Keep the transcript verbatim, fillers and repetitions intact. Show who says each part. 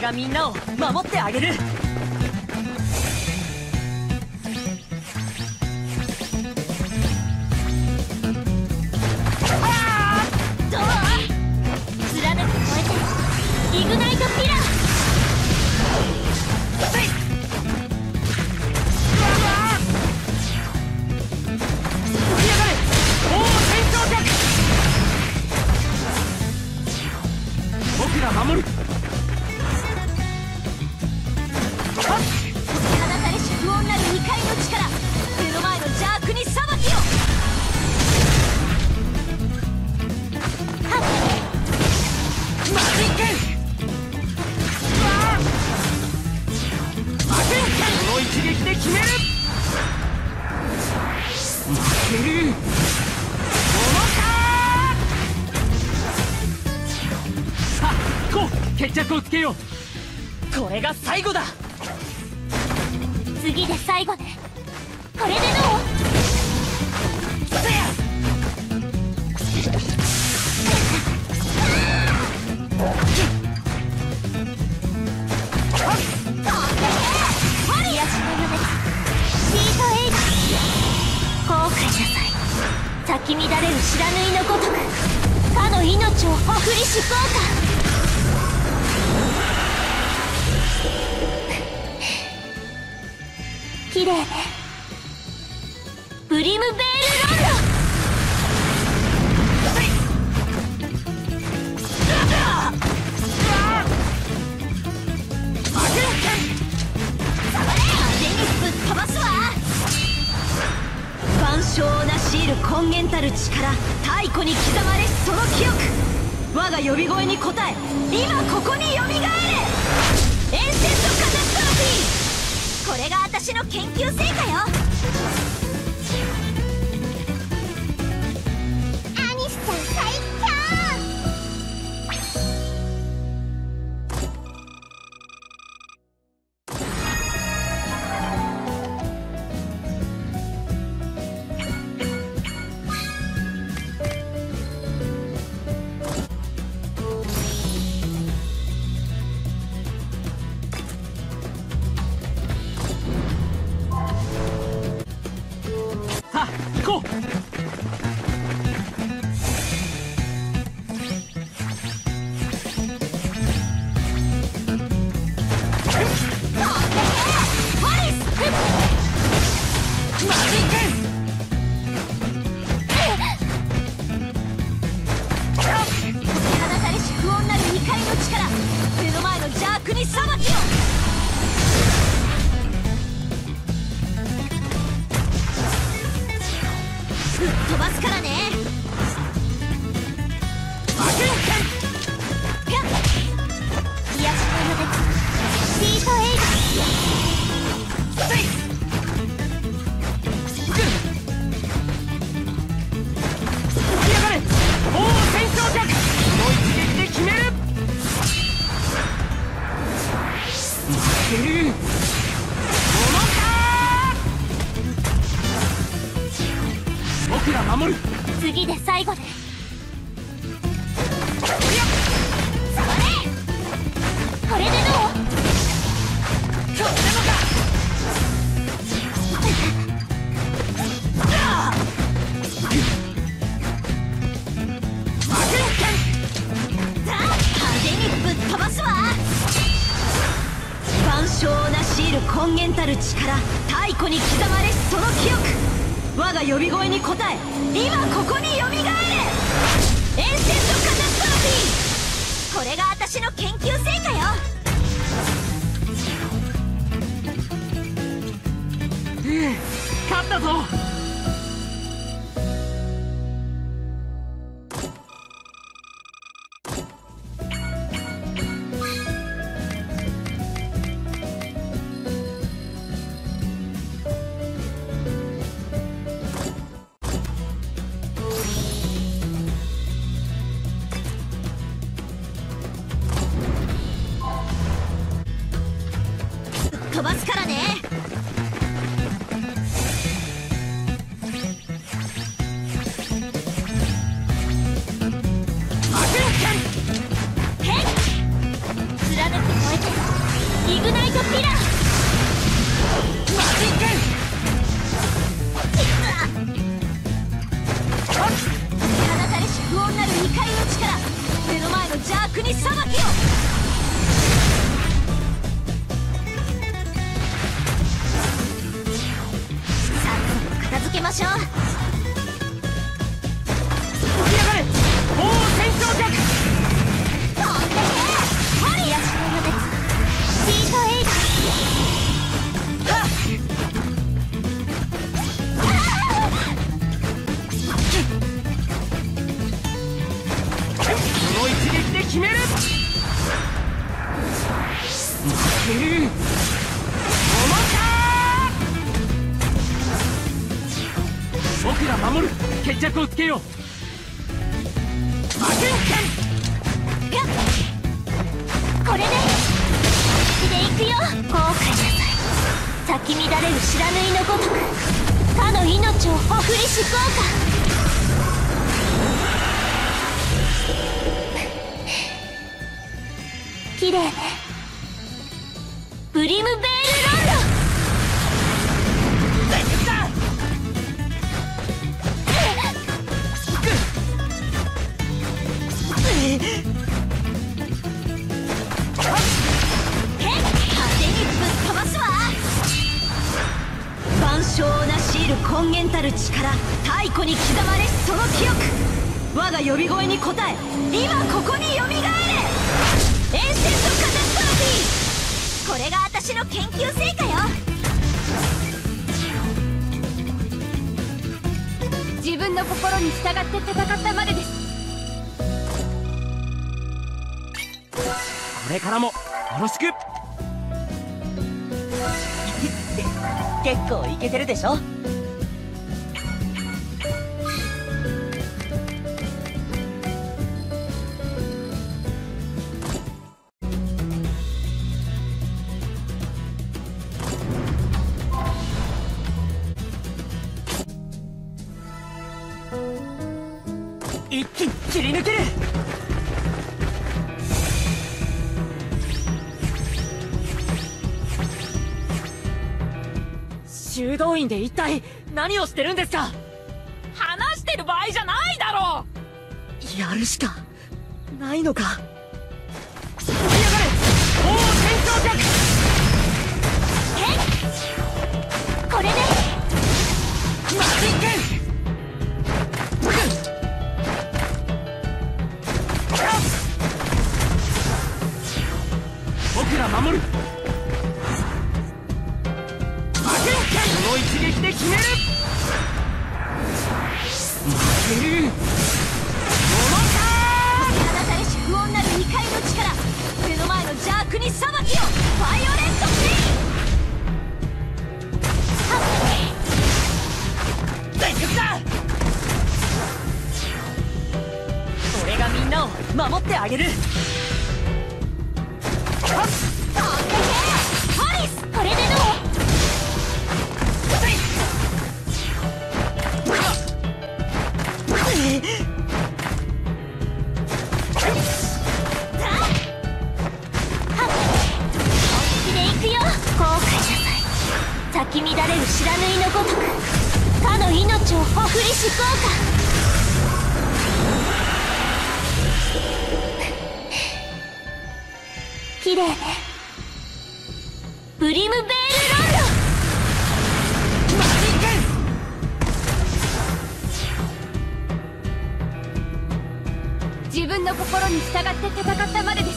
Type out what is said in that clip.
Speaker 1: がみんなを守ってあげる。あーどう貫く超えてイグナイトピラー。僕ら守る。放たれし不穏なる怒りの力、目の前の邪悪に裁きを。はっマジン剣。マジン剣この一撃で決める。負ける。決着をつけよう。これが最後だ。
Speaker 2: 次で最後ね。これでどう？癒しの夢シートエイジ。後悔なさい。咲き乱れる不知火のごとくかの命をほふりしこうか。綺麗ね。ブリムベールロンド。万象をなし得る根源たる力、太古に刻まれしその記憶、我が呼び声に応え今ここによみがえれ。エンセントカタストロフィー。これが私の研究成果よ。アニスちゃん最強。
Speaker 1: 行こう。
Speaker 2: 飛ばすからね。癒しの夢シートエイ
Speaker 1: 浮き上がれ。王戦勝脚。この一撃で決める。負ける。僕ら守る。
Speaker 2: 次で最後ね。これでどう？
Speaker 1: 今日でもか。
Speaker 2: 派手にぶっ飛ばすわ。万象をなし得る根源たる力、太古に刻まれしその記憶、我が呼び声に応え今ここによみがえれ。エンセントカタストロフィー。これが私の研究成果よ。
Speaker 1: 勝ったぞ。
Speaker 2: 飛ばすからね。貫く
Speaker 1: めてイグナイトピラー。
Speaker 3: マジン剣。
Speaker 1: 放たれし不穏なる怒りの力、目の前の邪悪に裁きを。さあ片付けましょう。
Speaker 3: 飛び上がれ王戦闘脚。
Speaker 1: 飛んでけホリヤシの無別シートエイド。
Speaker 3: この一撃で決める。負ける。重か。僕が守る。決着をつけよう。負けん
Speaker 1: ピュッこれで口でいくよ。後悔なさい。咲き乱れる知らぬいのごとく他の命をほふりしこうか。綺麗ね。ブリムベールロンド。
Speaker 3: 大丈夫だ。
Speaker 1: 風にぶっ飛ばすわ。
Speaker 2: 万象をなし得る根源たる力、太古に刻まれしその記憶、我が呼び声に応え今ここによみがえれ。エンシェントカタストロフィー。
Speaker 1: これが私の研究成果よ。自分の心に従って戦ったまでです。
Speaker 3: これからもよろしく。
Speaker 4: 結構イケてるでしょ。
Speaker 3: 一気に切り抜ける。修道院で一体何をしてるんですか。話してる場合じゃないだろう。やるしかないのか。飛び上がれ王戦闘脚。
Speaker 1: えっこれで
Speaker 3: マジン剣。僕ら守る。この一撃で決める。負ける。
Speaker 1: 放たれし不穏なる怒りの力、目の前の邪悪に裁きを。バイオレントペイン。
Speaker 3: 大丈夫だ。
Speaker 4: 俺がみんなを守ってあげる。
Speaker 1: 飛んでけホリス。これでどう。咲き乱れる知らぬいのごとく他の命をほふりしこうか。綺麗ね。ブリムベールロンド。
Speaker 3: マジン剣。
Speaker 1: 自分の心に従って戦ったまでです。